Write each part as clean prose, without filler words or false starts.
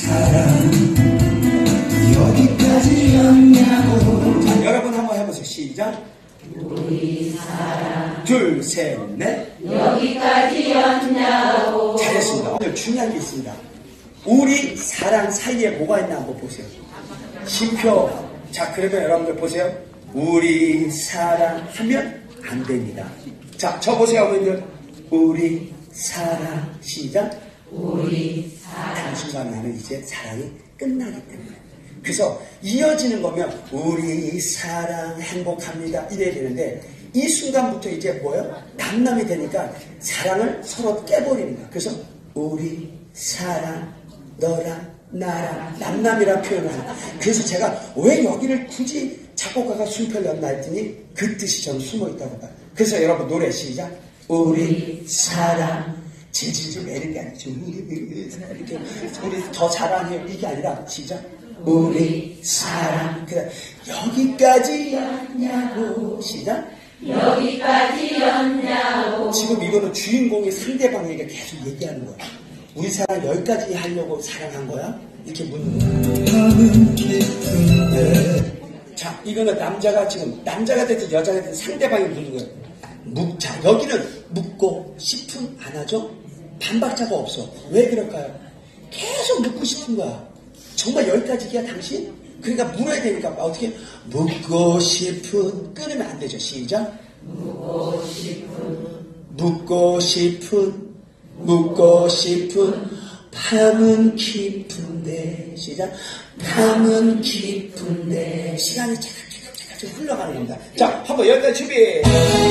사랑 여기까지였냐고. 자, 여러분 한번 해보세요. 시작. 우리 사랑 둘, 셋, 넷. 여기까지였냐고. 잘했습니다. 오늘 중요한 게 있습니다. 우리 사랑 사이에 뭐가 있나 한번 보세요. 시표. 자, 그러면 여러분들 보세요. 우리 사랑하면 안 됩니다. 자, 저 보세요, 어머니들. 우리 사랑. 시작. 우리 사랑 당신과 나는 이제 사랑이 끝나기 때문에. 그래서 이어지는 거면 우리 사랑 행복합니다 이래야 되는데, 이 순간부터 이제 뭐예요? 남남이 되니까 사랑을 서로 깨버리는 거야. 그래서 우리 사랑 너랑 나랑 남남이라 표현을 하는 거야. 그래서 제가 왜 여기를 굳이 작곡가가 숨표를 넣나 했더니 그 뜻이 저는 숨어 있다고 봐요. 그래서 여러분 노래 시작. 우리 사랑 질질질 내는 게 아니죠. 이렇게 우리 더 사랑해요 이게 아니라 시작. 우리 사랑. 그래 여기까지였냐고. 시작. 여기까지였냐고. 지금 이거는 주인공이 상대방에게 계속 얘기하는 거야. 우리 사랑 여기까지 하려고 사랑한 거야? 이렇게 묻는 거야. 밤은 깊은데. 자, 이거는 남자가 지금 남자가 됐든 여자가 됐든 상대방이 묻는 거야. 자, 여기는 묻고 싶은 안 하죠? 반박자가 없어. 왜 그럴까요? 계속 묻고 싶은 거야. 정말 여기까지야 당신? 그러니까 물어야 되니까 어떻게? 묻고 싶은. 끊으면 안 되죠. 시작. 묻고 싶은 밤은 깊은데. 시작. 밤은 깊은데. 시간이 차곡차곡 흘러가는 겁니다. 자, 한번 여기까지 준비.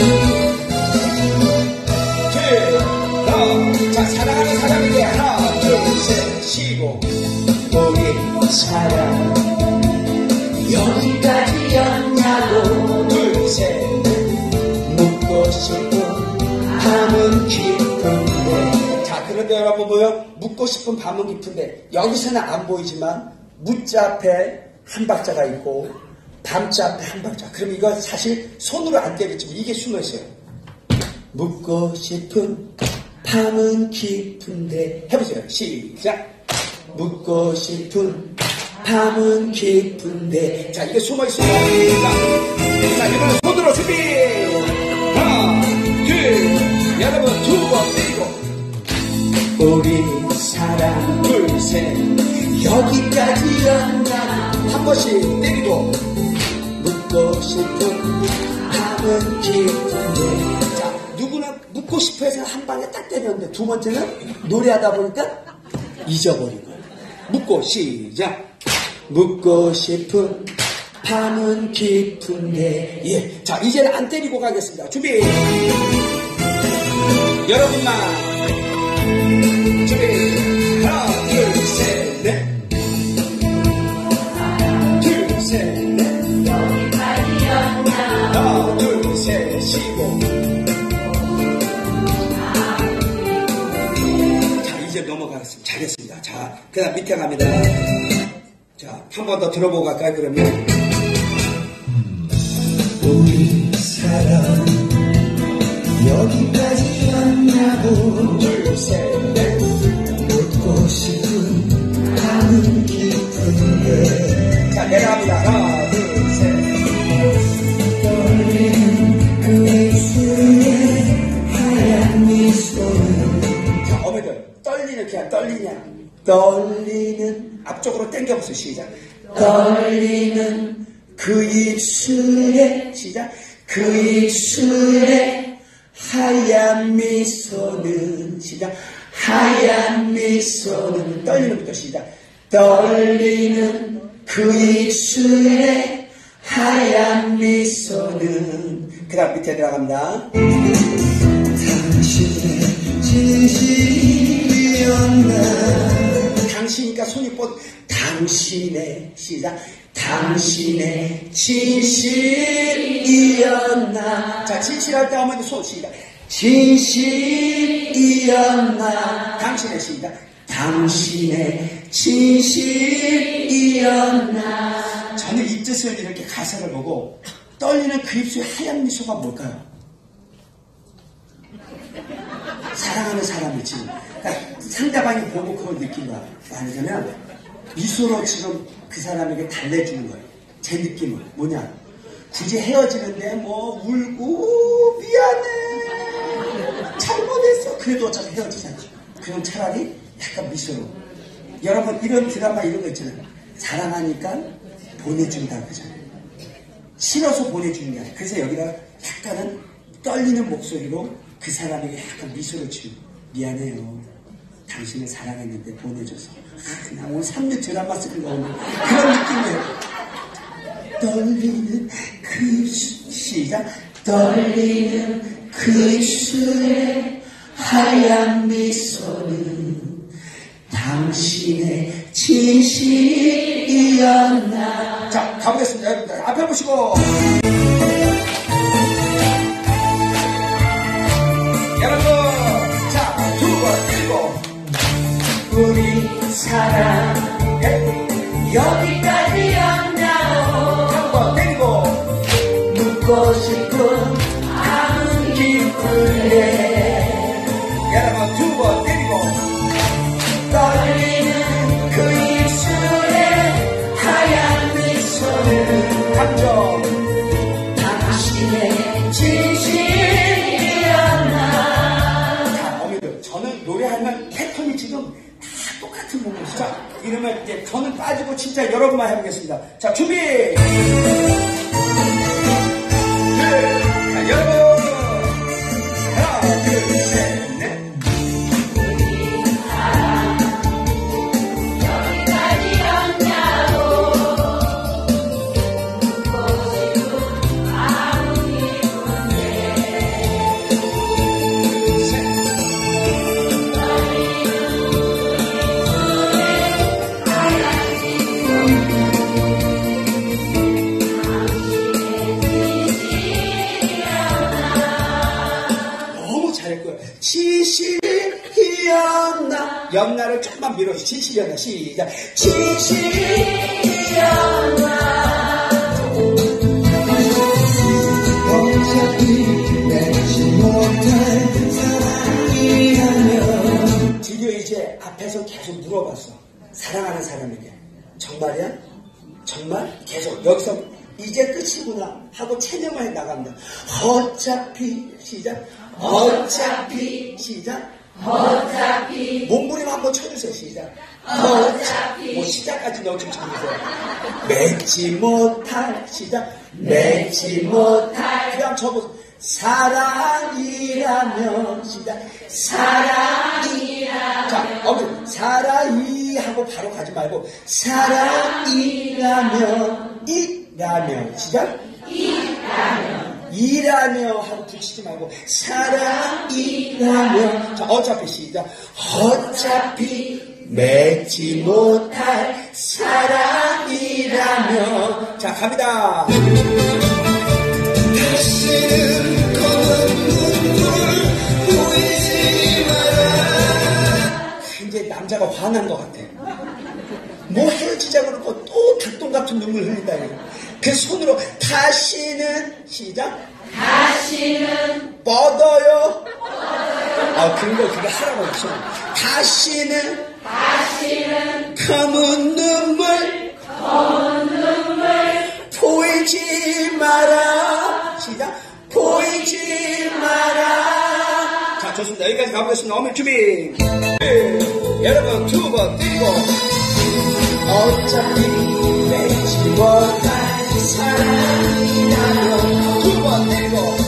자, 사랑하는 사람에게 하나, 둘, 셋, 쉬고. 우리 사랑 여기까지였냐고. 둘, 셋, 묻고 싶은 밤은 깊은데. 자, 그런데 여러분 뭐요? 묻고 싶은 밤은 깊은데 여기서는 안 보이지만 묻자 앞에 한 박자가 있고 밤자 앞에 한 박자. 그럼 이거 사실 손으로 안 때리지만 이게 숨어 있어요. 묻고 싶은 밤은 깊은데. 해보세요. 시작. 묻고 싶은 밤은 깊은데. 자, 이게 숨어 있습니다. 자, 이번엔 손으로 준비. 하나, 둘, 여러분 두 번 때리고. 우리 사랑 둘, 셋, 여기까지였나. 한 번씩 때리고. 묻고 싶은 밤은 깊은데. 자, 누구나 묻고 싶어 해서 한 방에 딱 때렸는데 두 번째는 노래하다 보니까 잊어버린 거예요. 묻고 시작. 묻고 싶은 밤은 깊은데. 예. 자, 이제는 안 때리고 가겠습니다. 준비. 여러분만 준비. 하나, 둘, 셋, 넷. 둘, 셋, 넷. 하나, 둘, 셋, 쉬고. 자, 이제 넘어가겠습니다. 잘했습니다. 자, 그 다음 밑에 갑니다. 자, 한 번 더 들어보고 갈까요, 그러면? 우리 사랑 여기까지였냐고. 둘, 셋, 넷. 묻고 싶은 밤은 깊은데. 자, 내려갑니다. 하나, 둘, 셋. 떨리는 그 입술에 하얀 미소는. 자, 어머니들, 떨리는 그냥 떨리냐? 떨리는 앞쪽으로 당겨보세요. 시작. 떨리는 그 입술에. 시작. 그 입술에 하얀 미소는. 시작. 하얀 미소는. 떨리는 부터 시작. 떨리는 그 입술에 하얀 미소는. 그 다음 밑에 들어갑니다. 당신의 진심이었나. 당신이니까 손이 뻗. 당신의. 시작. 당신의 진실이었나. 자, 진실할 때 하면 손 시작. 진실이었나. 당신의. 시작. 당신의 진실이었나. 저는 이 뜻을 이렇게 가사를 보고 떨리는 그 입술의 하얀 미소가 뭘까요? 사랑하는 사람이지. 그러니까 상대방이 보고 그걸 느낀 거야. 아니면 미소로 지금 그 사람에게 달래주는 거예요. 제 느낌은 뭐냐? 굳이 헤어지는데 뭐 울고 미안해 잘못했어 그래도 어차피 헤어지잖아. 그럼 차라리 약간 미소로. 여러분 이런 드라마 이런 거 있잖아요. 사랑하니까 보내준다 그러잖아요. 싫어서 보내주는 게 아니라. 그래서 여기다 약간은 떨리는 목소리로 그 사람에게 약간 미소를 지으면 미안해요. 당신을 사랑했는데 보내줘서. 그냥 오늘 3년 드라마 쓰는 거 오늘 그런 느낌이에요. 떨리는 그 시작. 떨리는 그 입술에 하얀 미소는 당신의 진실이었나. 자, 가보겠습니다. 여러분들 앞에 보시고 여러분 자, 두 번 읽고 우리 사랑 여기까지였나요? 한 번 때리고 묻고 싶은 아무 기분에 여러분 두 번 때리고 떨리는 그 입술에 하얀 미소는 감정 당신의 진실이었나. 자 어머니들 저는 노래하면 패턴이 지금 다 똑같은 부분이죠. 자 이러면 이제 저는 빠지고 진짜 여러분만 해보겠습니다. 자 준비. 자 여러분 하나 둘 셋 넷. 진실이었나. 옆날을 조금만 밀어서 진실이었나. 시작. 진실이었나. 어차피 내지 못할 사랑이라면. 드디어 이제 앞에서 계속 물어봤어. 사랑하는 사람에게 정말이야? 정말? 계속 여기서 이제 끝이구나 하고 체념을 나갑니다. 어차피 시작. 어차피 시작. 어차피 몸부림 한번 쳐주세요. 시작. 어차피 뭐 시작까지 넣어 좀 쳐주세요. 맺지 못할 시작. 맺지 못할. 그다음 쳐보세요. 사랑이라면 시작. 사랑이라면. 자, 어머니 사랑이 하고 바로 가지 말고 사랑이라면 이라면 시작. 이라며 하고 붙이지 말고 사랑이라며. 자 어차피 시작. 어차피 맺지 못할 사랑이라며. 자 갑니다. 다시는 검은 눈물 보이지 마라. 이제 남자가 화난 것 같아. 뭐 헤어지자 그러고 또 닭똥 같은 눈물 흘린다. 그 손으로 다시는 시작. 다시는 뻗어요. 아 그런 거 그거 하라고 했어. 다시는 검은 눈물 보이지 마라. 시작. 보이지 마라. 자 좋습니다. 여기까지 가보겠습니다. 어머니 준비. 네. 여러분 두 번 뛰고 어차피 맺지 못할 사랑이라면 두 번 뛰고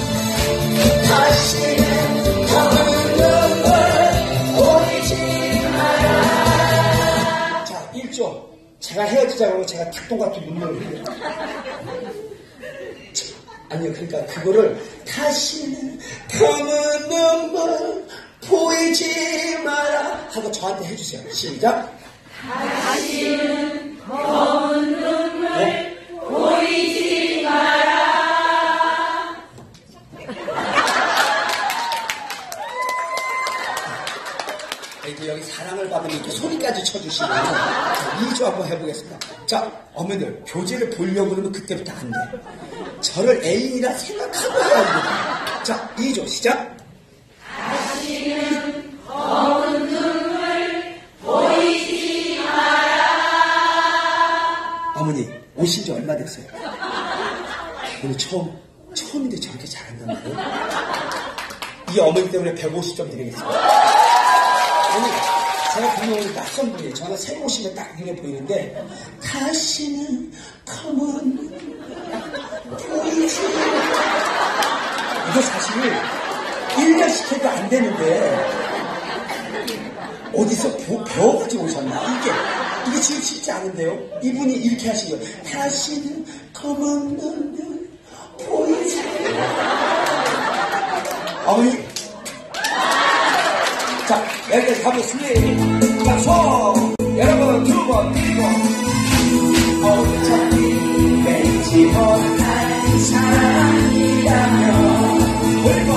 다시는 검은 눈물 보이지 마라. 자 1조 제가 헤어지자고 제가 닭똥 같은 눈물을 흘려요. 아니요 그러니까 그거를 다시는 검은 눈물 보이지 마라 하고 저한테 해주세요. 시작. 다시는 검은 눈물 보이지 마라. 이제 여기 사랑을 받으면 이렇게 소리까지 쳐주시면 2조 한번 해보겠습니다. 자 어머니들 교재를 보려고 그러면 그때부터 안 돼. 저를 애인이라 생각하고 해야 됩니다. 자 2조 시작. 다시는 검은 눈물 보이지 마라. 놀랐어요. 오늘 처음인데 저렇게 잘한단 말이에요. 이 어머니 때문에 150점 드리겠습니다. 아니, 제가 분명히 낯선 분이에요. 저는 새로 오시면 딱 눈에 보이는데, 다시는 검은 보이지. 이거 사실 1년 시켜도 안 되는데, 어디서 배워가지고 오셨나? 이게 지금 쉽지 않은데요? 이분이 이렇게 하신 거예요. 다시는 검은 눈을 보이지. 어머니. 자, 여기까지 가보겠습니다. 자, 손! 여러분, 두 번, 그리고, 어차피 맺지 못한 사랑이라면, 그리고,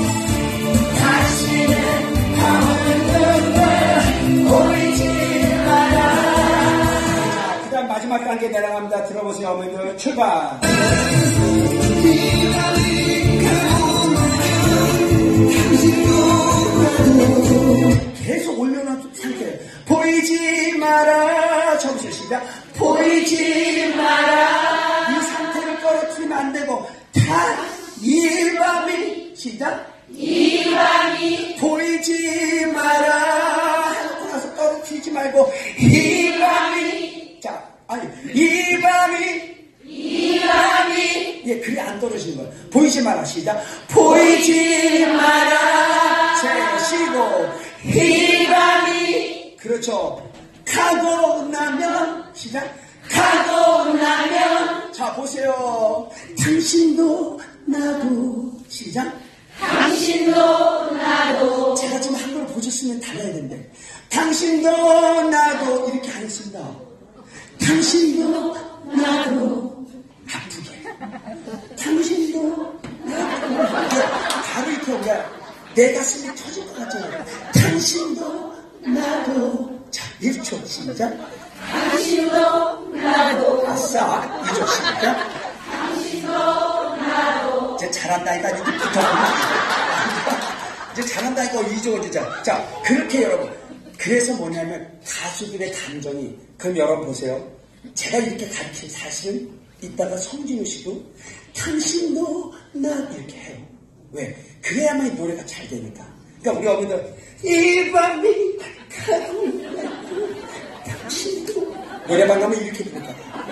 다시는 검은 눈을 보이지 마라. 자, 그 다음 마지막 단계 내려갑니다. 들어보세요, 어머니들. 출발! 계속 올려놓은 상태. 보이지 마라. 처음부터 시작. 보이지 마라. 이 상태를 떨어뜨리면 안 되고, 이 밤이, 시작. 이 밤이 보이지 마라. 하고 나서 떨어뜨리지 말고, 이 밤이. 자, 아니, 이 밤이. 예, 그래 안 떨어지는 거예요. 보이지 마라. 시작. 보이지 마라. 쉬고 이 밤이. 그렇죠. 가고 나면. 시작. 가고 나면. 자, 보세요. 당신도 나도. 시작. 당신도 나도. 제가 지금 한글 보셨으면 달라야 되는데, 당신도 나도 이렇게 안 했습니다. 당신도 나도. 아프게. 당신도 나도. 바로 이렇게 오면 내 가슴이 터질 것 같잖아요. 당신도 나도. 자, 1초 시작. 당신도 나도. 아싸. 2초 시작. 당신도 나도. 이제 잘한다니까 이제 붙어보면 이제 잘한다니까 2조 진짜. 자, 그렇게 여러분. 그래서 뭐냐면 가수들의 감정이. 그럼 여러분 보세요. 제가 이렇게 가르친 사실은 이따가 성진우 씨도 당신도 나 이렇게 해요. 왜? 그래야만 이 노래가 잘 되니까. 그러니까 우리 어머니들 이 밤이 가고 당신도 노래방 가면 이렇게 부를까.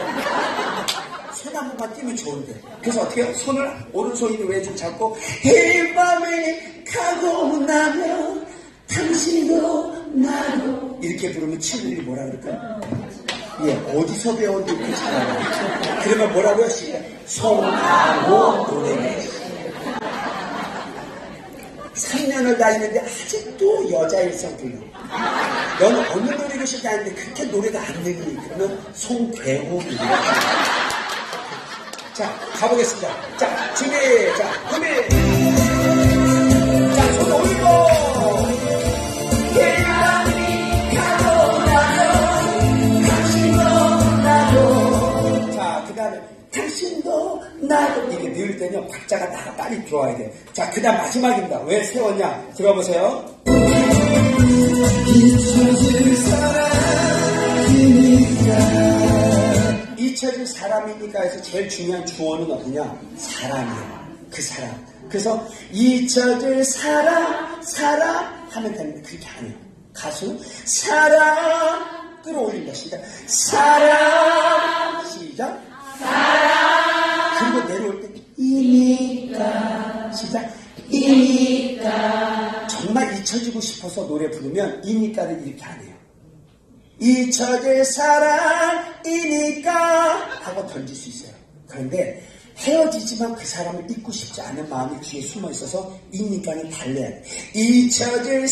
손 한 번만 띄면 좋은데. 그래서 어떻게 해요? 손을 오른손이 왼손 잡고 이 밤이 가고 나면 당신도 나도 이렇게 부르면 친구들이 뭐라 그럴까요? 예, 어디서 배웠는데 이렇게 잘하나. 그러면 뭐라고요? 송하고 노래네. 3년을 다니는데 아직도 여자 일성 불러. 너는 어느 노래를 시작하는데 그렇게 노래가 안 되니? 그러면 송대호 노래. 자, 가보겠습니다. 자, 준비. 자, 준비. 자, 손 올리고. 예감이 가고 나면 당신도 나도. 자, 그 다음에 당신도 나도. 이게 넣을 때는 박자가 다 빨리 들어와야 돼. 자, 그 다음 마지막입니다. 왜 세웠냐? 들어보세요. 잊혀질 사람이니까. 잊혀질 사람이니까 해서 제일 중요한 주어는 어디냐? 사람이에요. 그 사람. 그래서 잊혀질 사람 하면 되는데 그렇게 안 해요. 가수 사람 끌어올린 것이다. 사람 시작. 사람. 그리고 내려올 때 이니까 시작. 이니까. 정말 잊혀지고 싶어서 노래 부르면 이니까를 이렇게 안 해요. 잊혀질 사람이니까 하고 던질 수 있어요. 그런데 헤어지지만 그 사람을 잊고 싶지 않은 마음이 뒤에 숨어 있어서 이니까는 달래야 돼. 잊혀질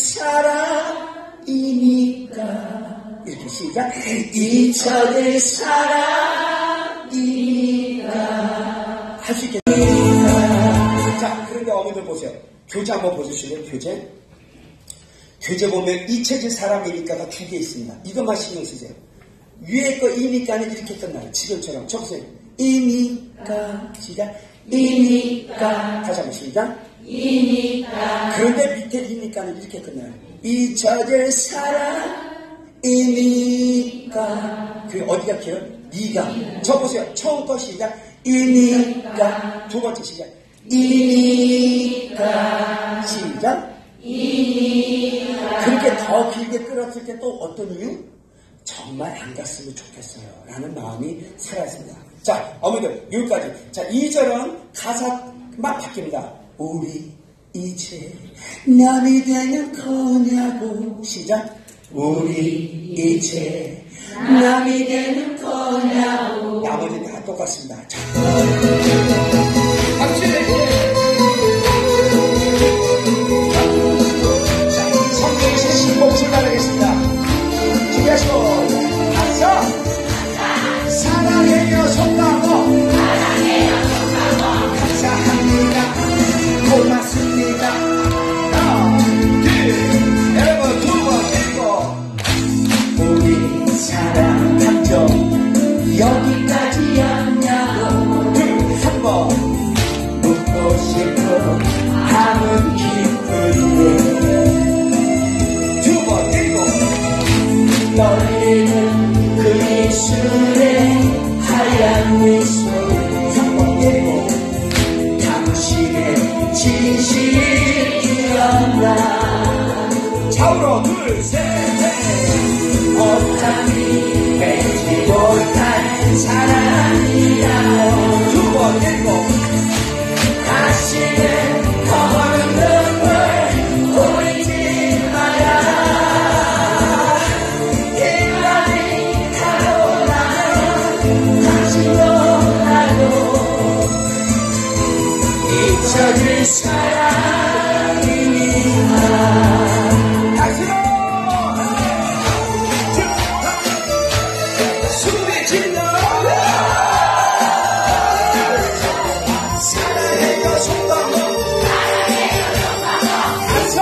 사람이니까. 이렇게 시작. 잊혀질 사람이니까. 할 수 있겠네요. 자, 그런데 어머니들 보세요. 교재 한번 보여주실래요? 교재 보면 잊혀질 사람이니까가 2개 있습니다. 이것만 신경 쓰세요. 위에 거 이니까는 이렇게 끝나요. 지금처럼. 쳐보세요. 이니까. 시작. 이니까. 다시 한번 시작. 이니까. 그런데 밑에 이니까는 이렇게 끝나요. 잊혀질 사람이니까. 그리고 어디가 길어요? 이가. 저 보세요. 처음부터 시작. 이니까. 두 번째 시작. 이니까. 시작. 이니까. 그렇게 더 길게 끌었을 때 또 어떤 이유? 정말 안 갔으면 좋겠어요. 라는 마음이 살아있습니다. 자, 어머니들, 여기까지. 자, 2절은 가사만 바뀝니다. 우리 이제 남이 되는 거냐고. 시작. 우리 이제 남이 되는 거냐고. 나머지는 다 똑같습니다. 자, 박수 내게. 자, 성경에서 신봉술 나누겠습니다. 준비하시고, 가서 사랑해요 손나무. 감사합니다. 고맙습니다. 하나, 둘, 여러분 두 번 들고. 우리 사랑 감정 여기까지였냐고. 둘, 한 번 묻고 싶어 하는 기쁜데. 두 번 들고. 떨리는 그 입술에 하얀 미소. 한 번 들고. 당신의 진실이었나. 좌우로 둘, 셋, 넷. 어차피 맺지 못한 사랑이라고. 두 번 들고. 다시는 더는 눈물 보이지 마라. 일만이 가고 나면 당신도 나도 잊혀질 사랑이니까. 다시로 숨이 질러. 사랑해요 손담아. 안서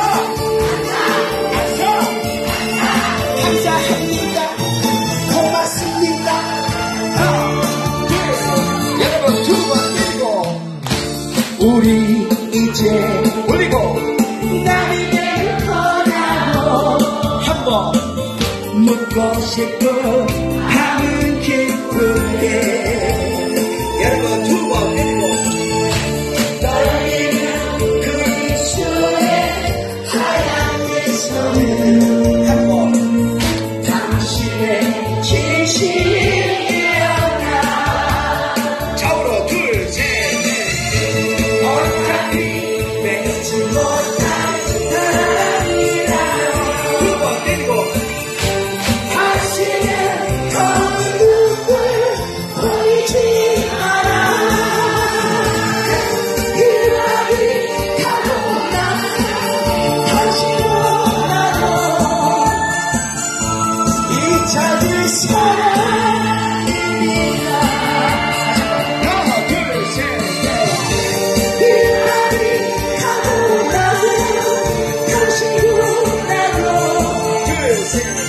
감사합니다. 고맙습니다. 하나, 둘, 여러분 두 번 들고. 우리 이제 올리고. 남이 되는 거냐고. 한 번 묻고 싶고 하는 기쁜데. 여러분 두 번 들고. 떨리는 그 입술에 하얀 미소는 한 번 당신의 진실이었나. 좌우로 둘, 셋, 넷. 어차피 맺지 못한 사랑이라. 두 번 때리고. 다시는 더는 눈물 보이지 마라. 그날이 가고 나면 당신도 나도 잊혀질 사랑이니까. 하나, 둘, 셋, 넷. 그날이 가고 나면 당신도 나도 둘, 셋, 넷.